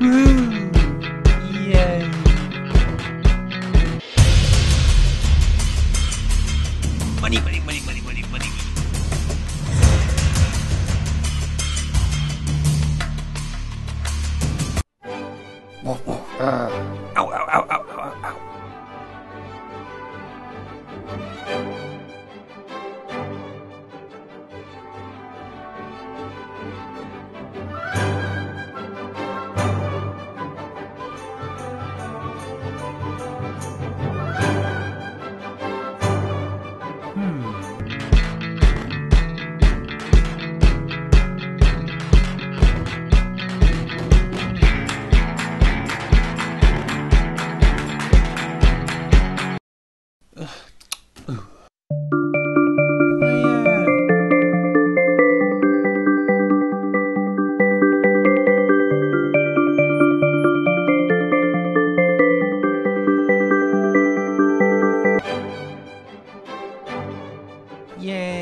Woo! Yay! Money, money, money, money, money, money. Ow, ow, ow, ow, ow, ow. Yay!